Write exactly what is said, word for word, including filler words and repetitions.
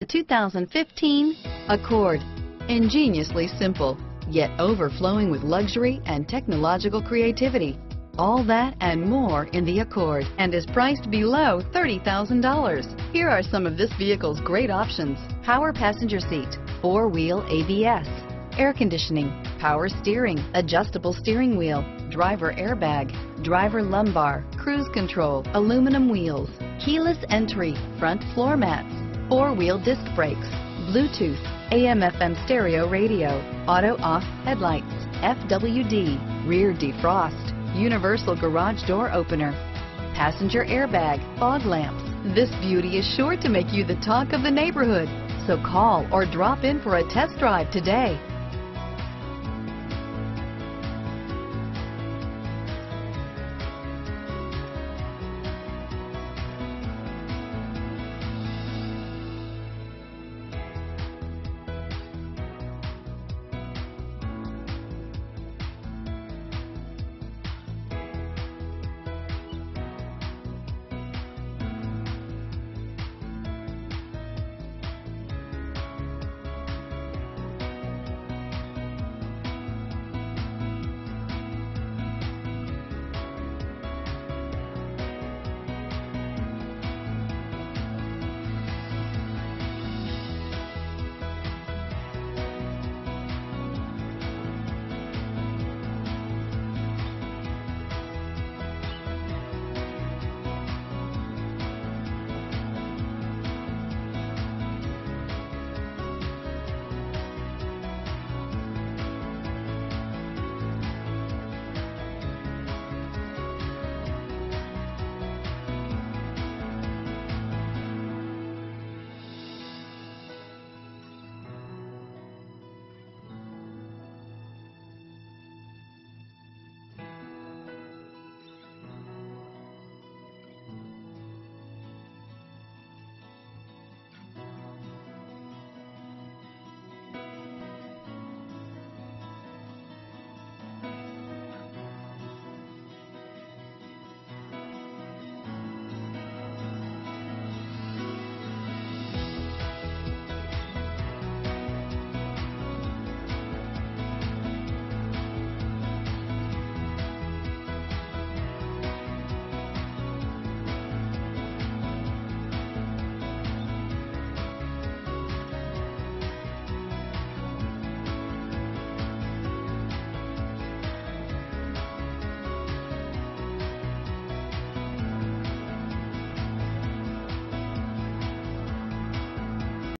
The two thousand fifteen Accord. Ingeniously simple, yet overflowing with luxury and technological creativity. All that and more in the Accord, and is priced below thirty thousand dollars. Here are some of this vehicle's great options: power passenger seat, four-wheel A B S, air conditioning, power steering, adjustable steering wheel, driver airbag, driver lumbar, cruise control, aluminum wheels, keyless entry, front floor mats, four-wheel disc brakes, Bluetooth, A M F M stereo radio, auto-off headlights, F W D, rear defrost, universal garage door opener, passenger airbag, fog lamps. This beauty is sure to make you the talk of the neighborhood. So call or drop in for a test drive today.